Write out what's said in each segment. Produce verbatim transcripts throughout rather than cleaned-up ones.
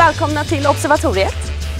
välkomna till Observatoriet.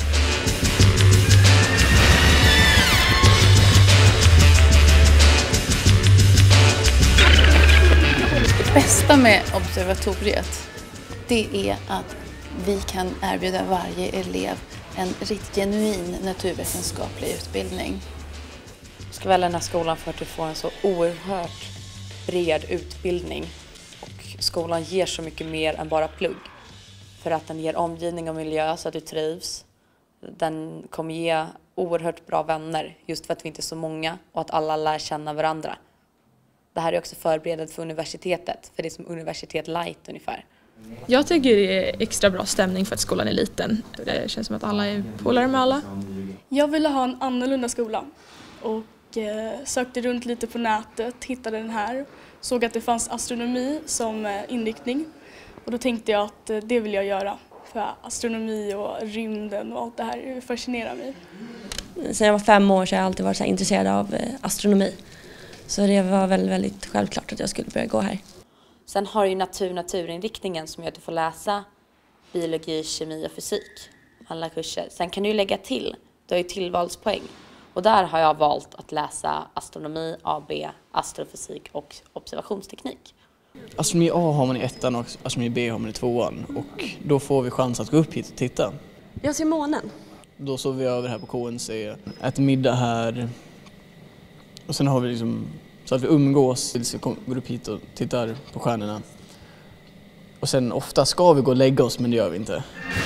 Det bästa med Observatoriet, det är att vi kan erbjuda varje elev en riktigt genuin naturvetenskaplig utbildning. Jag ska välja den här skolan för att du får en så oerhört bred utbildning. Och skolan ger så mycket mer än bara plugg. För att den ger omgivning och miljö så att du trivs. Den kommer ge oerhört bra vänner just för att vi inte är så många och att alla lär känna varandra. Det här är också förberett för universitetet, för det är som universitet light ungefär. Jag tycker det är extra bra stämning för att skolan är liten. Det känns som att alla är polare med alla. Jag ville ha en annorlunda skola och eh, sökte runt lite på nätet, hittade den här. Såg att det fanns astronomi som eh, inriktning och då tänkte jag att eh, det vill jag göra. För astronomi och rymden och allt det här fascinerar mig. Sen jag var fem år så har jag alltid varit så här intresserad av eh, astronomi. Så det var väldigt, väldigt självklart att jag skulle börja gå här. Sen har du ju natur-naturinriktningen som gör att du får läsa biologi, kemi och fysik. Alla kurser. Sen kan du ju lägga till, du har ju tillvalspoäng. Och där har jag valt att läsa astronomi, A B, astrofysik och observationsteknik. Astronomi A har man i ettan och astronomi B har man i tvåan. Och då får vi chans att gå upp hit och titta. Jag ser månen. Då sover vi över här på K N C, äter middag här. Och sen har vi liksom, så att vi umgås tills vi går upp hit och tittar på stjärnorna. Och sen ofta ska vi gå och lägga oss, men det gör vi inte.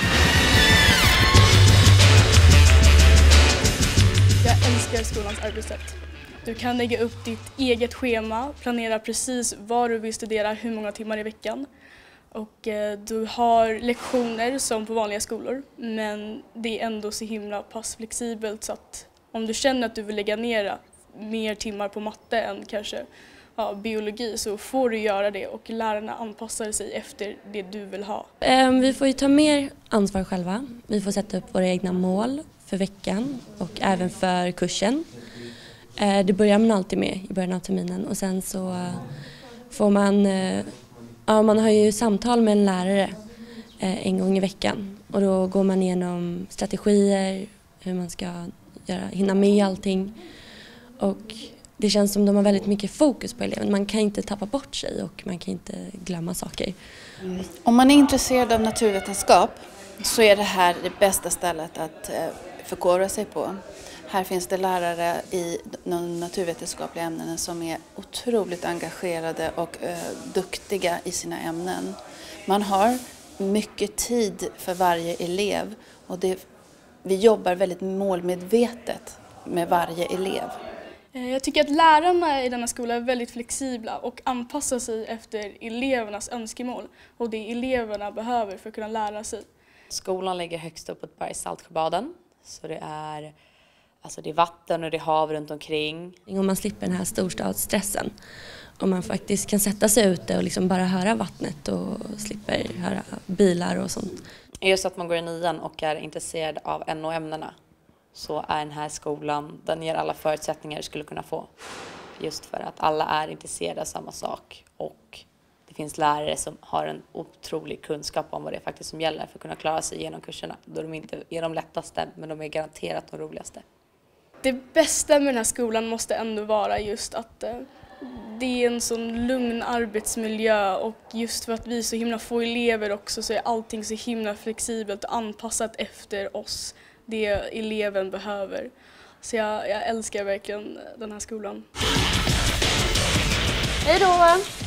Jag älskar skolans arbetssätt. Du kan lägga upp ditt eget schema, planera precis vad du vill studera, hur många timmar i veckan. Och eh, du har lektioner som på vanliga skolor, men det är ändå så himla pass flexibelt så att om du känner att du vill lägga ner mer timmar på matte än kanske ja, biologi så får du göra det och lärarna anpassar sig efter det du vill ha. Vi får ju ta mer ansvar själva. Vi får sätta upp våra egna mål för veckan och även för kursen. Det börjar man alltid med i början av terminen och sen så får man, ja, man har ju samtal med en lärare en gång i veckan och då går man igenom strategier, hur man ska göra, hinna med allting. Och det känns som de har väldigt mycket fokus på eleven. Man kan inte tappa bort sig och man kan inte glömma saker. Mm. Om man är intresserad av naturvetenskap så är det här det bästa stället att förkovra sig på. Här finns det lärare i de naturvetenskapliga ämnena som är otroligt engagerade och eh, duktiga i sina ämnen. Man har mycket tid för varje elev och det, vi jobbar väldigt målmedvetet med varje elev. Jag tycker att lärarna i denna skola är väldigt flexibla och anpassar sig efter elevernas önskemål och det eleverna behöver för att kunna lära sig. Skolan ligger högst upp på ett berg, Saltsjöbaden, så det är, alltså det är vatten och det är hav runt omkring. Om man slipper den här storstadsstressen, om man faktiskt kan sätta sig ute och liksom bara höra vattnet och slipper höra bilar och sånt. Just att man går i nian och är intresserad av N O-ämnena så är den här skolan, den ger alla förutsättningar du skulle kunna få. Just för att alla är intresserade av samma sak och det finns lärare som har en otrolig kunskap om vad det är faktiskt som gäller för att kunna klara sig igenom kurserna. Då de inte är de lättaste men de är garanterat de roligaste. Det bästa med den här skolan måste ändå vara just att eh, det är en sån lugn arbetsmiljö och just för att vi är så himla få elever också så är allting så himla flexibelt och anpassat efter oss. Det eleven behöver. Så jag, jag älskar verkligen den här skolan. Hej då!